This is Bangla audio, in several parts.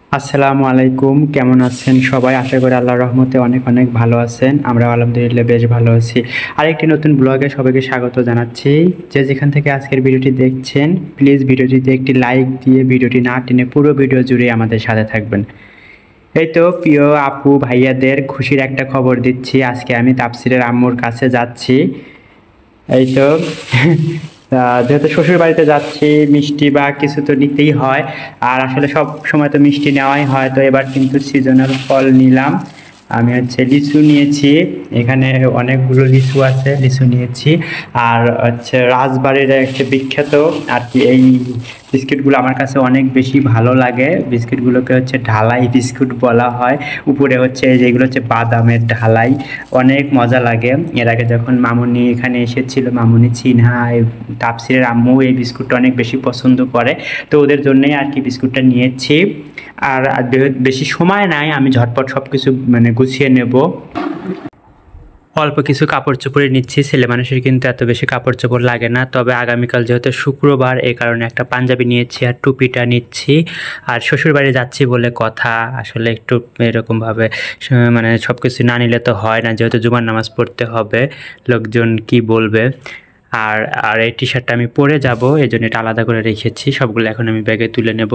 আসসালামু আলাইকুম, কেমন আছেন সবাই? আশা করি আল্লাহর রহমতে অনেক অনেক ভালো আছেন। আমরা আলহামদুলিল্লাহ বেশ ভালো আছি। আরেকটি নতুন ব্লগে সবাইকে স্বাগত জানাচ্ছি। যে যেখান থেকে আজকের ভিডিওটি দেখছেন, প্লিজ ভিডিওটিতে একটি লাইক দিয়ে ভিডিওটি না টেনে পুরো ভিডিও জুড়ে আমাদের সাথে থাকবেন। এই তো প্রিয় আপু ভাইয়াদের খুশির একটা খবর দিচ্ছি। আজকে আমি তাফসিরের আম্মুর কাছে যাচ্ছি। এই তো যেহেতু শ্বশুর বাড়িতে যাচ্ছি, মিষ্টি বা কিছু তো নিতেই হয়। আর আসলে সব সময় তো মিষ্টি নেওয়াই হয়, তো এবার কিন্তু সিজনাল ফল নিলাম। আমি হচ্ছে লিচু নিয়েছি, এখানে অনেকগুলো লিচু আছে, লিচু নিয়েছি। আর হচ্ছে রাজবাড়ির একটা বিখ্যাত আর কি এই বিস্কিটগুলো আমার কাছে অনেক বেশি ভালো লাগে। বিস্কিটগুলোকে হচ্ছে ঢালাই বিস্কুট বলা হয়। উপরে হচ্ছে যেগুলো হচ্ছে বাদামের ঢালাই, অনেক মজা লাগে। এর আগে যখন মামুনি এখানে এসেছিল, মামুনি সিনহা তাফসিরের আম্মু এই বিস্কুটটা অনেক বেশি পছন্দ করে, তো ওদের জন্যই আর কি বিস্কুটটা নিয়েছি। আর বেশি সময় নাই, আমি ঝটপট সব কিছু মানে গুছিয়ে নেব। অল্প কিছু কাপড় চোপড়ে নিচ্ছি, ছেলে মানুষের কিন্তু এত বেশি কাপড় চোপড় লাগে না। তবে আগামীকাল যেহেতু শুক্রবার, এই কারণে একটা পাঞ্জাবি নিয়েছি আর টুপিটা নিচ্ছি। আর শ্বশুরবাড়ি যাচ্ছি বলে কথা, আসলে একটু এরকমভাবে মানে সব কিছু না নিলে তো হয় না, যেহেতু জুমার নামাজ পড়তে হবে, লোকজন কি বলবে। আর আর এই টি শার্টটা আমি পরে যাব, এই জন্য এটা আলাদা করে রেখেছি। সবগুলো এখন আমি ব্যাগে তুলে নেব।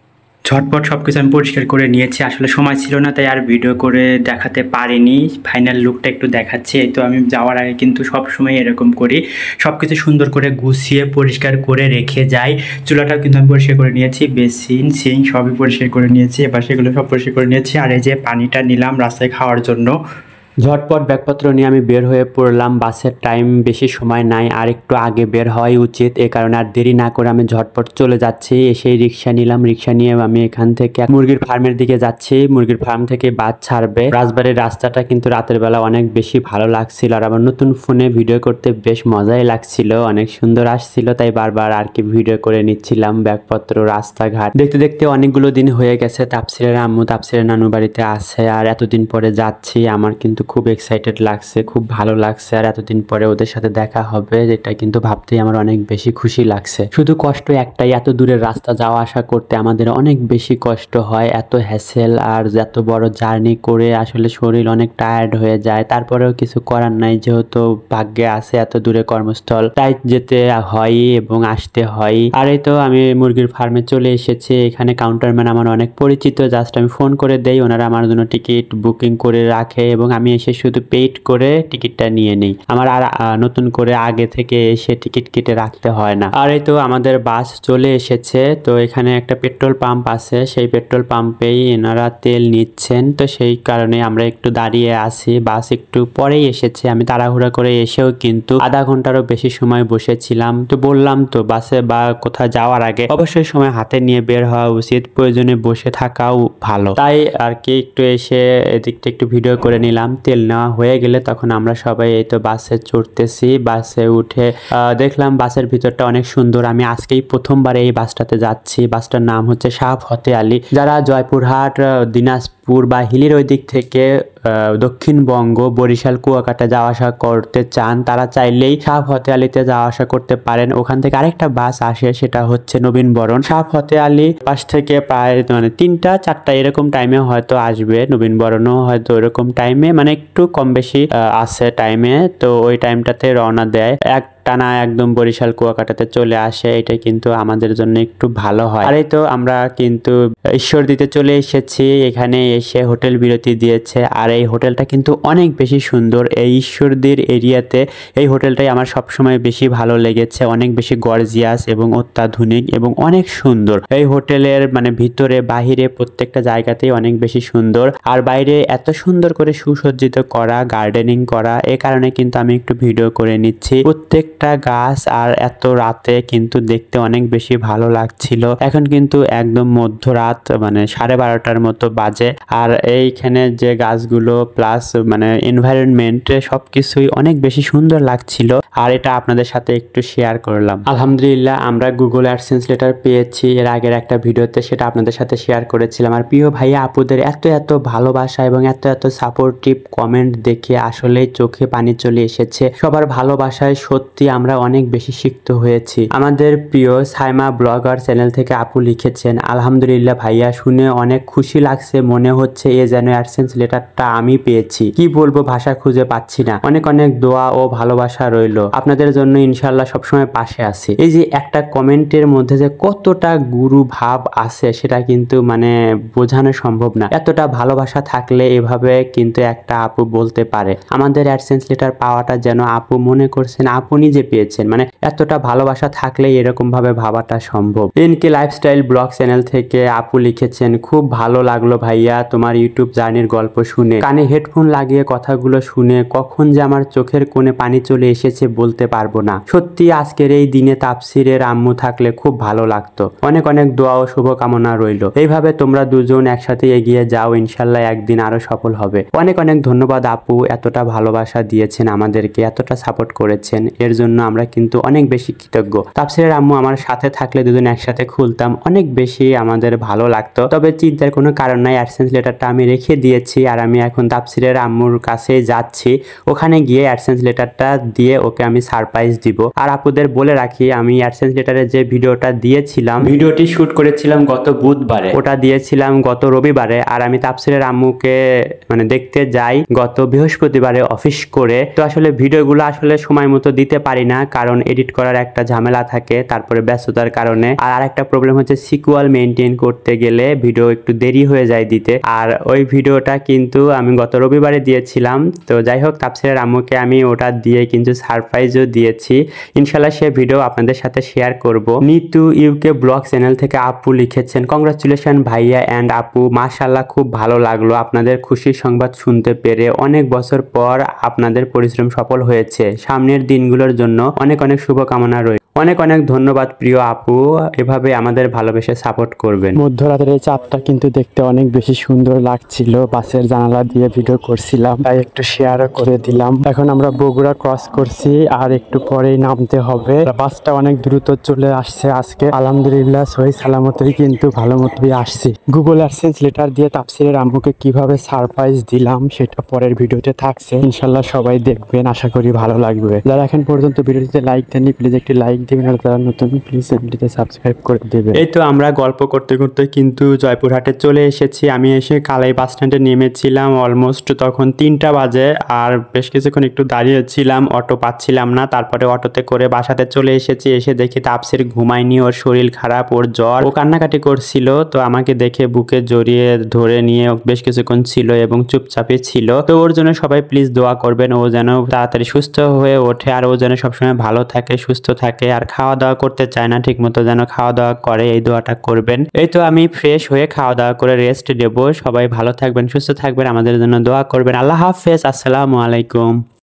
ঝটপট সব কিছু আমি পরিষ্কার করে নিয়েছি, আসলে সময় ছিল না তাই আর ভিডিও করে দেখাতে পারিনি। ফাইনাল লুকটা একটু দেখাচ্ছি। এই তো আমি যাওয়ার আগে কিন্তু সব সময় এরকম করি, সব কিছু সুন্দর করে গুছিয়ে পরিষ্কার করে রেখে যাই। চুলাটাও কিন্তু আমি পরিষ্কার করে নিয়েছি, বেসিন সিঙ্ক সবই পরিষ্কার করে নিয়েছি, এবার সেগুলো সব পরিষ্কার করে নিয়েছি। আর এই যে পানিটা নিলাম রাস্তায় খাওয়ার জন্য। ঝটপট ব্যাগপত্র নিয়ে আমি বের হয়ে পড়লাম। বাসের টাইম বেশি সময় নাই, আর একটু আগে বের হওয়াই উচিত, এ কারণে আর দেরি না করে আমি ঝটপট চলে যাচ্ছি। এসেই রিক্সা নিলাম, রিক্সা নিয়ে আমি এখান থেকে মুরগির ফার্মের দিকে যাচ্ছি। মুরগির ফার্ম থেকে বাস ছাড়বে। রাজবাড়ির রাস্তাটা কিন্তু রাতের বেলা অনেক বেশি ভালো লাগছিল, আর আমার নতুন ফোনে ভিডিও করতে বেশ মজাই লাগছিল, অনেক সুন্দর আসছিল, তাই বারবার আর কি ভিডিও করে নিচ্ছিলাম। ব্যাগপত্র, রাস্তাঘাট দেখতে দেখতে অনেকগুলো দিন হয়ে গেছে। তাফসিরের আম্মু তাফসিরের নানু বাড়িতে আছে, আর এতদিন পরে যাচ্ছি। আমার কিন্তু খুব এক্সাইটেড লাগছে, খুব ভালো লাগছে, আর এতদিন পরে ওদের সাথে দেখা হবে, যেটা কিন্তু ভাবতেই আমার অনেক বেশি খুশি লাগছে। শুধু কষ্ট একটাই, এত দূরের রাস্তা যাওয়া আসা করতে আমাদের অনেক বেশি কষ্ট হয়, এত হ্যাসেল আর এত বড় জার্নি করে আসলে শরীর অনেক টায়ার্ড হয়ে যায়। তারপরেও কিছু করার নাই, যেহেতু ভাগ্যে আছে এত দূরে কর্মস্থল, তাই যেতে হয় এবং আসতে হয়। আর এই তো আমি মুরগির ফার্মে চলে এসেছি। এখানে কাউন্টারম্যান আমার অনেক পরিচিত, জাস্ট আমি ফোন করে দেই, ওনারা আমার জন্য টিকিট বুকিং করে রাখে এবং আমি এসে শুধু পেইড করে টিকিটটা নিয়ে নেই। আমার আর নতুন করে আগে থেকে এসে টিকিট কেটে রাখতে হয় না। আর এই তো আমাদের বাস চলে এসেছে। তো এখানে একটা পেট্রোল পাম্প আছে, সেই পেট্রোল পাম্পেই এনারা তেল নিচ্ছেন, তো সেই কারণে আমরা একটু দাঁড়িয়ে আছি। বাস একটু পরেই এসেছে, আমি তাড়াহুড়া করে এসেও কিন্তু আধা ঘন্টারও বেশি সময় বসেছিলাম। তো বললাম তো, বাসে বা কোথাও যাওয়ার আগে অবশ্যই সময় হাতে নিয়ে বের হওয়া উচিত, প্রয়োজনে বসে থাকাও ভালো। তাই আর কি একটু এসে এদিকটা একটু ভিডিও করে নিলাম। তেল নেওয়া হয়ে গেলে তখন আমরা সবাই এই তো বাসে চড়তেছি। বাসে উঠে দেখলাম বাসের ভিতরটা অনেক সুন্দর। আমি আজকেই প্রথমবার এই বাসটাতে যাচ্ছি। বাসটার নাম হচ্ছে শাহ ফতে আলী। যারা জয়পুরহাট, দিনাজপুর বা হিলির ওই দিক থেকে দক্ষিণবঙ্গ, বরিশাল, কুয়াকাটা যাওয়া আসা করতে চান, তারা চাইলেই শাহ ফতে আলীতে যাওয়া আসা করতে পারেন। ওখান থেকে আরেকটা বাস আসে, সেটা হচ্ছে নবীনবরণ। শাহ ফতে আলী পাশ থেকে প্রায় মানে 3টা 4টা এরকম টাইমে হয়তো আসবে। নবীনবরণও হয়তো এরকম টাইমে, মানে একটু কম বেশি আছে টাইমে, তো ওই টাইমটাতে রওনা দেয়। টানা একদম বরিশাল কুয়াকাটাতে চলে আসে, এটা কিন্তু আমাদের জন্য একটু ভালো হয়। আর এই তো আমরা কিন্তু ঈশ্বরদীতে চলে এসেছি। এখানে এসে হোটেল বিরতি দিয়েছে, আর এই হোটেলটা কিন্তু অনেক বেশি সুন্দর। এই ঈশ্বরদীর এরিয়াতে এই হোটেলটাই আমার সবসময় বেশি ভালো লেগেছে, অনেক বেশি গর্জিয়াস এবং অত্যাধুনিক এবং অনেক সুন্দর। এই হোটেলের মানে ভিতরে বাহিরে প্রত্যেকটা জায়গাতেই অনেক বেশি সুন্দর, আর বাইরে এত সুন্দর করে সুসজ্জিত করা, গার্ডেনিং করা, এ কারণে কিন্তু আমি একটু ভিডিও করে নিচ্ছি। প্রত্যেকটা গাছ, আর এত রাতে কিন্তু দেখতে অনেক বেশি ভালো লাগছিল। এখন কিন্তু একদম মধ্যরাত, মানে 12:30টার মতো বাজে, আর এইখানে যে গাছগুলো প্লাস মানে এনভায়রনমেন্ট সবকিছুই অনেক বেশি সুন্দর লাগছিল, আর এটা আপনাদের সাথে একটু শেয়ার করলাম। আলহামদুলিল্লাহ আমরা গুগল অ্যাডসেন্স লেটার পেয়েছি, এর আগের একটা ভিডিওতে সেটা আপনাদের সাথে শেয়ার করেছিলাম। আর প্রিয় ভাইয়া আপুদের এত এত ভালোবাসা এবং এত এত সাপোর্টিভ কমেন্ট দেখে আসলে চোখে পানি চলে এসেছে। সবার ভালোবাসায় সত্যি আমরা অনেক বেশি শিখতে হয়েছি। আমাদের প্রিয় সাইমা ব্লগার চ্যানেল থেকে আপু লিখেছেন, আলহামদুলিল্লাহ ভাইয়া, শুনে অনেক খুশি লাগছে, মনে হচ্ছে এ যেন অ্যাডসেন্স লেটারটা আমি পেয়েছি। কি বলবো, ভাষা খুঁজে পাচ্ছি না। অনেক অনেক দোয়া ও ভালোবাসা রইল আপনাদের জন্য, ইনশাল্লাহ সবসময় পাশে আছি। এই যে একটা কমেন্টের মধ্যে যে কতটা গুরু ভাব আছে সেটা কিন্তু মানে বোঝানো সম্ভব না। এতটা ভালোবাসা থাকলে এভাবে কিন্তু একটা আপু বলতে পারে। আমাদের অ্যাডসেন্স লেটার পাওয়াটা যেন আপু মনে করছেন আপু নিজে পেয়েছেন, মানে এতটা ভালোবাসা থাকলে এরকম ভাবে ভাবাটা সম্ভব। এনকে লাইফস্টাইল ব্লগ চ্যানেল থেকে আপু লিখেছেন, খুব ভালো লাগলো ভাইয়া তোমার ইউটিউব জার্নির গল্প শুনে। কানে হেডফোন লাগিয়ে কথাগুলো শুনে কখন যে আমার চোখের কোণে পানি চলে এসেছে বলতে পারবো না। সত্যি আজকের এই দিনে তাফসিরের আম্মু থাকলে খুব ভালো লাগতো। অনেক অনেক দোয়া ও শুভকামনা রইল। এইভাবে তোমরা দুজন একসাথে এগিয়ে যাও, ইনশাল্লাহ একদিন আরো সফল হবে। অনেক অনেক ধন্যবাদ আপু, এতটা ভালোবাসা দিয়েছেন আমাদেরকে, এতটা সাপোর্ট করেছেন, এর জন্য আমরা কিন্তু অনেক বেশি কৃতজ্ঞ। তাফসিরের আম্মু আমার সাথে থাকলে দুজন একসাথে খুলতাম, অনেক বেশি আমাদের ভালো লাগতো। তবে চিন্তার কোনো কারণ নাই, অ্যাডসেন্স লেটারটা আমি রেখে দিয়েছি আর আমি এখন তাফসিরের আম্মুর কাছে যাচ্ছি। ওখানে গিয়ে অ্যাডসেন্স লেটারটা দিয়ে ওকে আমি সারপ্রাইজ দিব। আর আপুদের বলে রাখি, আমি অ্যাডসেন্স লেটারের যে ভিডিওটা দিয়েছিলাম, ভিডিওটি শুট করেছিলাম গত বুধবারে, ওটা দিয়েছিলাম গত রবিবারে। আর আমি তাফসিরের আম্মুকে মানে দেখতে যাই গত বৃহস্পতিবারে অফিস করে। তো আসলে ভিডিওগুলো আসলে সময় মতো দিতে পারি না, কারণ এডিট করার একটা ঝামেলা থাকে, তারপরে ব্যস্ততার কারণে। আর একটা প্রবলেম হচ্ছে সিকুয়াল মেনটেন করতে গেলে ভিডিও একটু দেরি হয়ে যায় দিতে। আর ওই ভিডিওটা কিন্তু আমি গত রবিবারে দিয়েছিলাম। তো যাই হোক, তাফসিরের আম্মুকে আমি ওটা দিয়ে কিন্তু সারপ্রাইজও দিয়েছি। ইনশাল্লাহ সে ভিডিও আপনাদের সাথে শেয়ার করব। নিতু ইউকে ব্লগ চ্যানেল থেকে আপু লিখেছেন, কংগ্রাচুলেশন ভাইয়া অ্যান্ড আপু, মাশাআল্লাহ খুব ভালো লাগলো আপনাদের খুশির সংবাদ শুনতে পেরে। অনেক বছর পর আপনাদের পরিশ্রম সফল হয়েছে, সামনের দিনগুলোর জন্য অনেক অনেক শুভকামনা রইল। অনেক অনেক ধন্যবাদ প্রিয় আপু, এভাবে আমাদের ভালোবেসে সাপোর্ট করবেন। মধ্যরাতের এই চাঁদটা কিন্তু দেখতে অনেক বেশি সুন্দর লাগছিল। বাসের জানালা দিয়ে ভিডিও করছিলাম, তাই একটু শেয়ারও করে দিলাম। এখন আমরা বগুড়া ক্রস করছি, আর একটু পরেই নামতে হবে। বাসটা অনেক দ্রুত চলে আসছে আজকে, আলহামদুলিল্লাহ সহি সালামতই কিন্তু ভালো মতোই আসছি। গুগল অ্যাডসেন্স লেটার দিয়ে তাফসিরের আম্মুকে কিভাবে সারপ্রাইজ দিলাম সেটা পরের ভিডিওতে থাকছে, ইনশাল্লাহ সবাই দেখবেন, আশা করি ভালো লাগবে। যারা এখন পর্যন্ত ভিডিওটিতে লাইক দেননি প্লিজ একটি লাইক দিবেন, আর যারা নতুন প্লিজ চ্যানেলটিতে সাবস্ক্রাইব করে দেবেন। এই তো আমরা গল্প করতে করতে কিন্তু জয়পুরহাটে চলে এসেছি। আমি এসে কালাই বাস স্ট্যান্ডে নেমেছিলাম অলমোস্ট তখন 3টা বাজে। আর বেশ কিছুক্ষণ একটু দাঁড়িয়েছিলাম, অটো পাচ্ছিলাম না। তারপরে অটোতে করে বাসাতে চলে এসেছি। এসে দেখি তাপসির ঘুমায়নি, ওর শরীর খারাপ, ওর জ্বর, ও কান্নাকাটি করছিল। তো আমাকে দেখে বুকে জড়িয়ে ধরে নিয়ে বেশ কিছুক্ষণ ছিল এবং চুপচাপই ছিল। তো ওর জন্য সবাই প্লিজ দোয়া করবেন, ও যেন তাড়াতাড়ি সুস্থ হয়ে ওঠে, আর ও যেন সবসময় ভালো থাকে, সুস্থ থাকে, আর খাওয়া দাওয়া করতে চায় না ঠিক মতো, যেন খাওয়া দাওয়া করে, এই দোয়াটা করবেন। এই তো আমি ফ্রেশ হয়ে খাওয়া দাওয়া করে রেস্ট দেবো। সবাই ভালো থাকবেন, সুস্থ থাকবেন, আমাদের জন্য দোয়া করবেন। আল্লাহ হাফেজ, আসসালামু আলাইকুম।